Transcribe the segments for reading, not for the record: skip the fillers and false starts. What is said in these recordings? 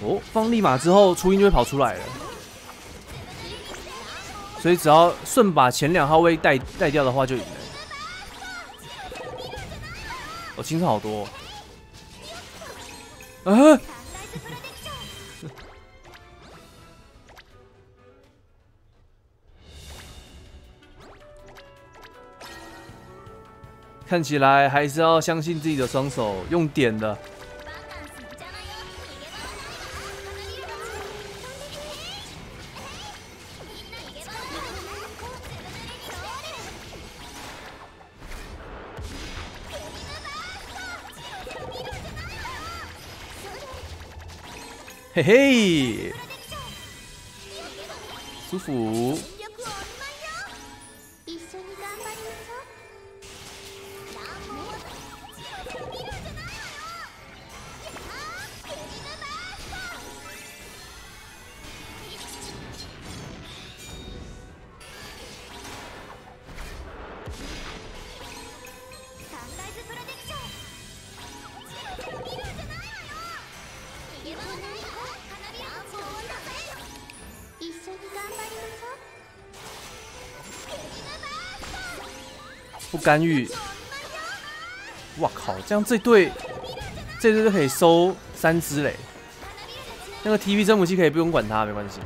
哦，放立马之后，初音就会跑出来了。所以只要顺把前2号位带掉的话，就赢了。哦，清楚好多哦。啊！看起来还是要相信自己的双手，用点的。嘿嘿，舒服。不干预，哇靠！这样这队就可以收3只嘞。那个 TV 增幅器可以不用管它，没关系。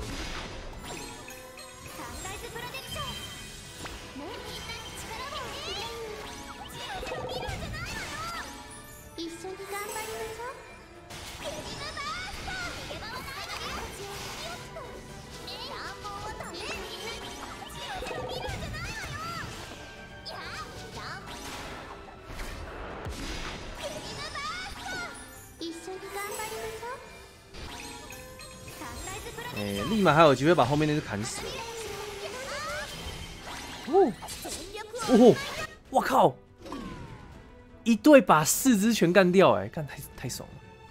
立马还有机会把后面那只砍死。哦，哦，我靠！一队把4只全干掉，哎，干太爽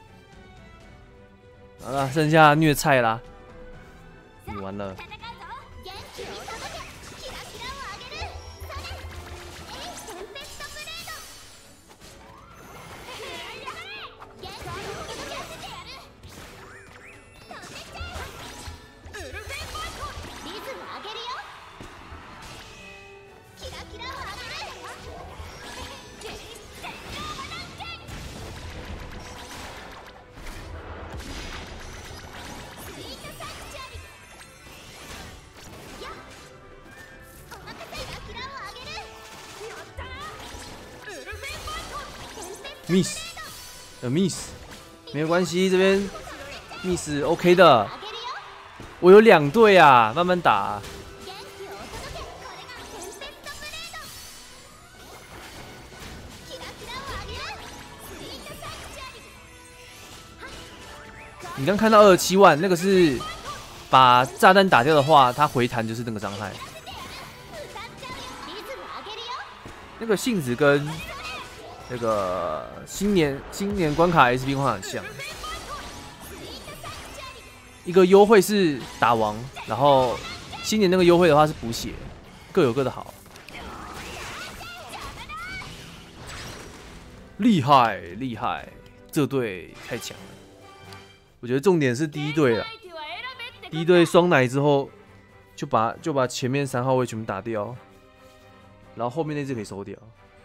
了。好了，剩下虐菜啦，你完了。miss， 没有关系，这边 miss OK 的。我有2队啊，慢慢打。你刚看到27万，那个是把炸弹打掉的话，它回弹就是那个伤害。那个性质跟那个新年关卡 SP 关卡很像，一个优惠是打王，然后新年那个优惠的话是补血，各有各的好。厉害厉害，这队太强了。我觉得重点是第一队了，第一队双奶之后就把前面3号位全部打掉，然后后面那只可以收掉。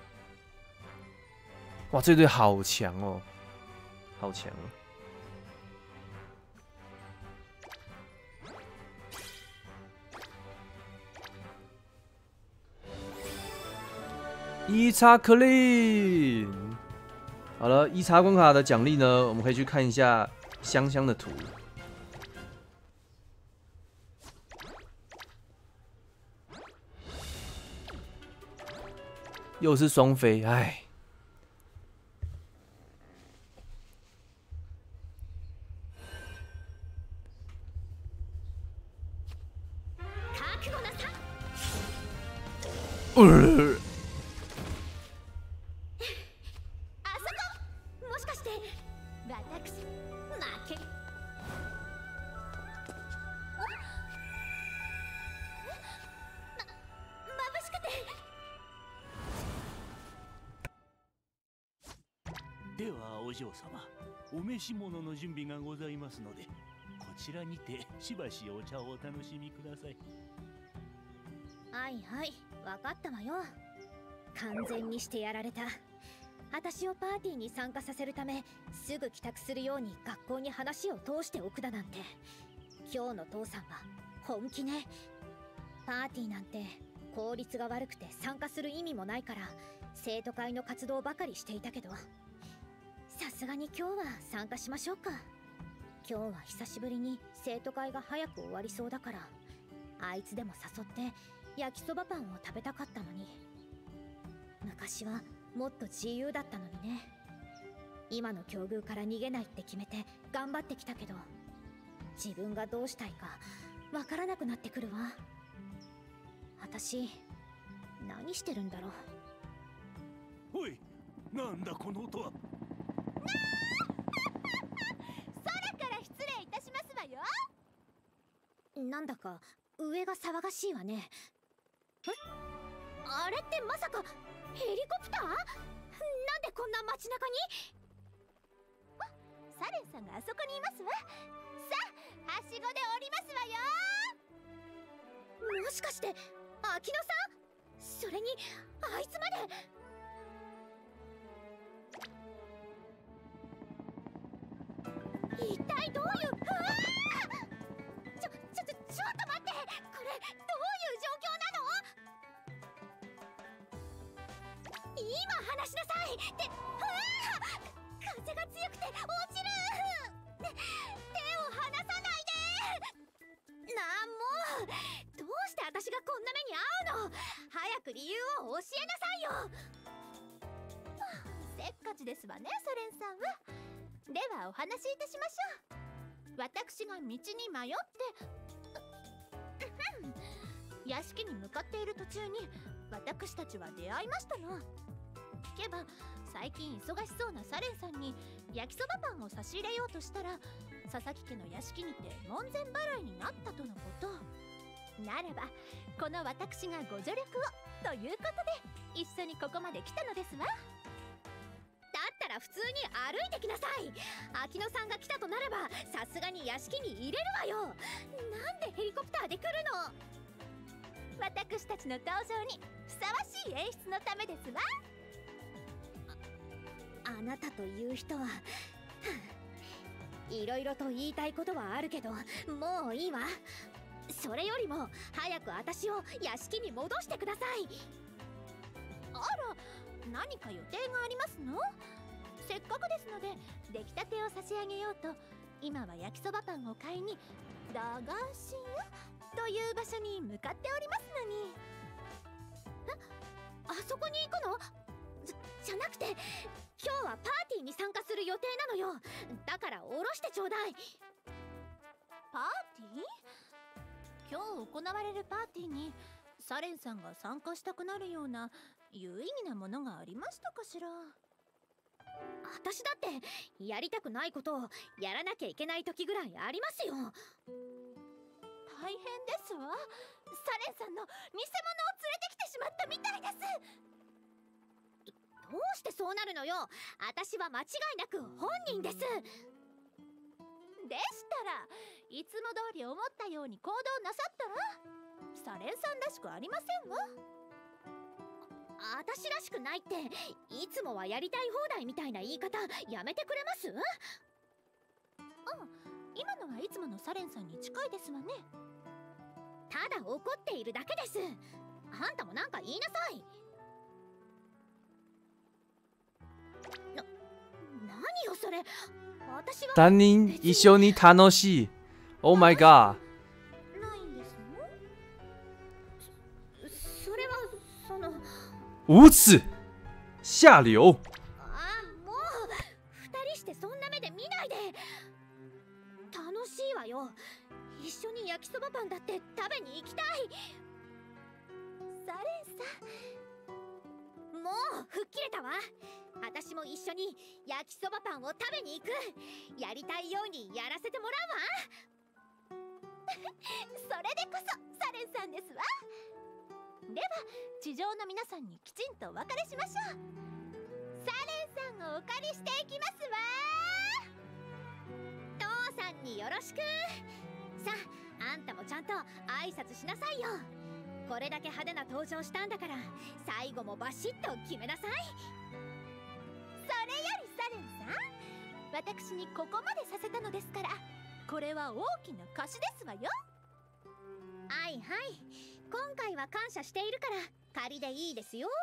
哇，这队好强哦，好强哦！1叉 clean， 好了，1叉关卡的奖励呢，我们可以去看一下香香的图。又是双飞，哎。 ではお嬢様、 お召し物の準備がございますので、こちらにてしばしお茶をお楽しみください。 はいはい、わかったわよ。完全にしてやられた。私をパーティーに参加させるため、すぐ帰宅するように学校に話を通しておくだなんて。今日の父さんは本気ね。パーティーなんて効率が悪くて参加する意味もないから、生徒会の活動ばかりしていたけど、さすがに今日は参加しましょうか。今日は久しぶりに生徒会が早く終わりそうだから、あいつでも誘って焼きそばパンを食べたかったのに。昔はもっと自由だったのにね。今の境遇から逃げないって決めて頑張ってきたけど、自分がどうしたいかわからなくなってくるわ。私何してるんだろう。 おい、なんだこの音は。 空から失礼いたしますわよ。 なんだか上が騒がしいわね。あれってまさかヘリコプター？なんでこんな街中に？ サレンさんがあそこにいますわ。さあ、はしごで降りますわよ。 もしかして秋野さん？それにあいつまで。一体どういう。うわー！ちょっと待って、これどういう状況なの？今話しなさいって。うわー！風が強くて落ちる。手を離さないで。もうどうして私がこんな目に遭うの？早く理由を教えなさいよ。 せっかちですわね、ソレンさんは。ではお話しいたしましょう。私が道に迷って屋敷に向かっている途中に私たちは出会いましたの。聞けば最近忙しそうなサレンさんに焼きそばパンを差し入れようとしたら、佐々木家の屋敷にて門前払いになったとのこと。ならばこの私がご助力をということで一緒にここまで来たのですわ。 だったら普通に歩いてきなさい。秋野さんが来たとなればさすがに屋敷に入れるわよ。なんでヘリコプターで来るの？ 私たちの登場にふさわしい演出のためですわ。 あなたという人は、いろいろと言いたいことはあるけどもういいわ。それよりも早く私を屋敷に戻してください。 あら、何か予定がありますの？せっかくですので出来たてを差し上げようと、今は焼きそばパンを買いに駄菓子屋という場所に向かっておりますのに。 あそこに行くの？じゃなくて、今日はパーティーに参加する予定なのよ。だから降ろしてちょうだい。 パーティー？今日行われるパーティーにサレンさんが参加したくなるような有意義なものがありましたかしら？ 私だってやりたくないことをやらなきゃいけない時ぐらいありますよ。 大変ですわ。サレンさんの偽物を連れてきてしまったみたいです。 どうしてそうなるのよ。私は間違いなく本人です。 でしたらいつも通り思ったように行動なさったら、サレンさんらしくありませんわ。 私らしくないって、いつもはやりたい放題みたいな言い方やめてくれます？ 今のはいつものサレンさんに近いですわね。 ただ怒っているだけです。あんたもなんか言いなさい。何よそれ。私が 3人一緒に楽しい。Oh my god。 ないんですの？ それはその。 无耻下流。 もう二人してそんな目で見ないで。楽しいわよ。一緒に焼きそばパンだって食べに行きたい。 サレンさん、もう吹っ切れたわ。私も一緒に焼きそばパンを食べに行く。やりたいようにやらせてもらうわ。 それでこそサレンさんですわ。では地上の皆さんにきちんとお別れしましょう。サレンさんをお借りしていきますわ。 によろしく。さあ、あんたもちゃんと挨拶しなさいよ。これだけ派手な登場したんだから、最後もバシッと決めなさい。 それよりサレンさん、私にここまでさせたのですから、これは大きな貸しですわよ。 はいはい、今回は感謝しているから仮でいいですよ。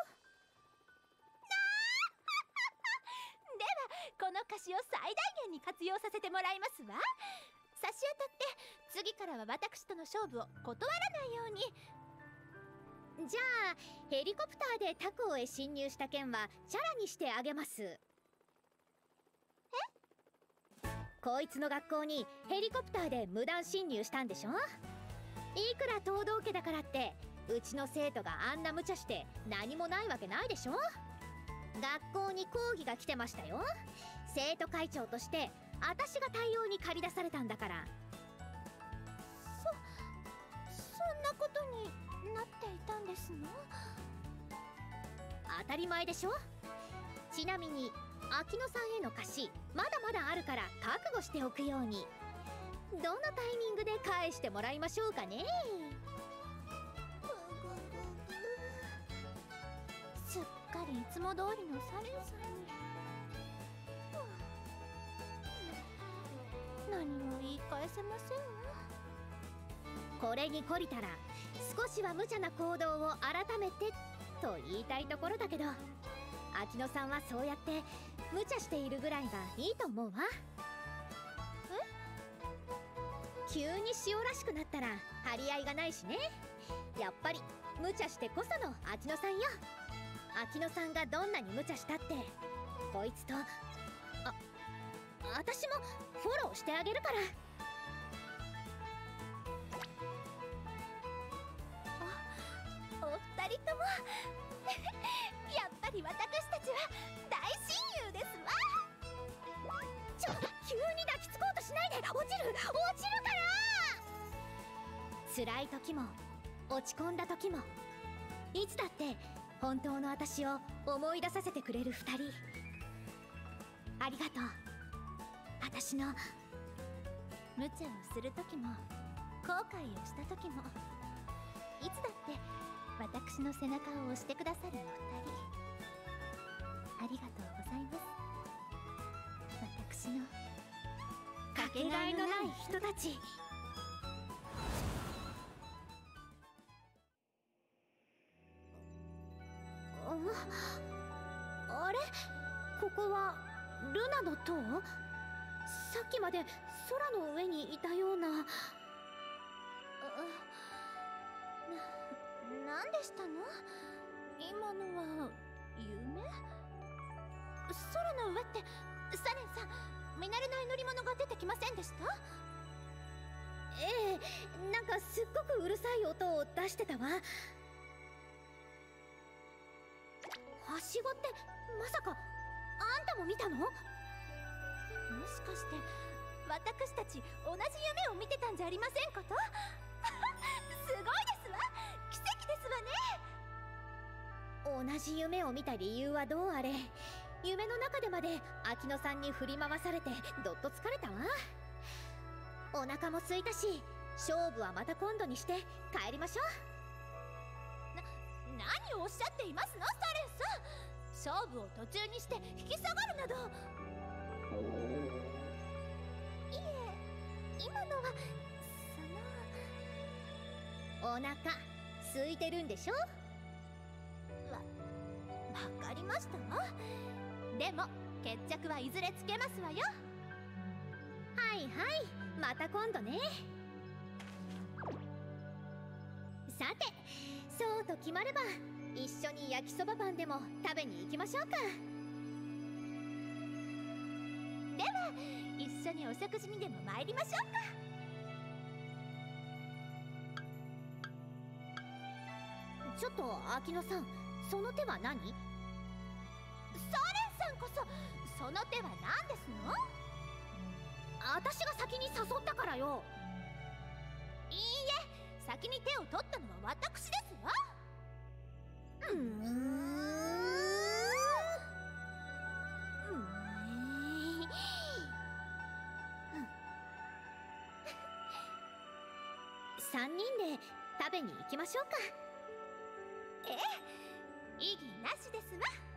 ではこの貸しを最大限に活用させてもらいますわ。差し当たって次からは私との勝負を断らないように。 じゃあヘリコプターで他校へ侵入した件はチャラにしてあげます。こいつの学校にヘリコプターで無断侵入したんでしょ。いくら東道家だからってうちの生徒があんな無茶して何もないわけないでしょ。学校に講義が来てましたよ。生徒会長として私が対応に駆り出されたんだから。 そんなことになっていたんですの？ 当たり前でしょ。ちなみに秋野さんへの貸しまだまだあるから覚悟しておくように。どのタイミングで返してもらいましょうかね。 すっかりいつも通りのサレンさんに。何も言い返せませんわ。 これに懲りたら少しは無茶な行動を改めてと言いたいところだけど、秋野さんはそうやって無茶しているぐらいがいいと思うわ。急に塩らしくなったら張り合いがないしね。やっぱり無茶してこその秋野さんよ。秋野さんがどんなに無茶したってこいつと私もフォローしてあげるから。 お二人ともやっぱり私たちは大親友ですわ。 急に抱きつこうとしないで。落ちるから。辛い時も落ち込んだ時もいつだって本当の私を思い出させてくれる二人、ありがとう。私の無茶をする時も後悔をした時もいつだって私の背中を押してくださるお二人、ありがとうございます。私のかけがえのない人たち。あれ、ここはルナの塔？さっきまで空の上にいたような。 何でしたの？今のは夢？空の上ってサレンさん、見慣れない乗り物が出てきませんでした？ ええ、なんかすっごくうるさい音を出してたわ。はしごってまさかあんたも見たの？もしかして私たち同じ夢を見てたんじゃありませんこと？すごいですわ。奇跡ですわね。 同じ夢を見た理由はどうあれ、夢の中でまで秋野さんに振り回されてどっと疲れたわ。お腹も空いたし、勝負はまた今度にして帰りましょう。 何をおっしゃっていますの、サレンさん。勝負を途中にして引き下がるなど。いえ、今のはお腹空いてるんでしょ？ わかりましたわ。でも決着はいずれつけますわよ。 はいはい、また今度ね。さて、そうと決まれば一緒に焼きそばパンでも食べに行きましょうか。 では一緒にお食事にでも参りましょうか。 ちょっと秋野さん、その手は何？ サレンさんこそその手は何ですの？ 私が先に誘ったからよ。 いいえ、先に手を取ったのは私ですわ。 3人で食べに行きましょうか。 異議なしですわ。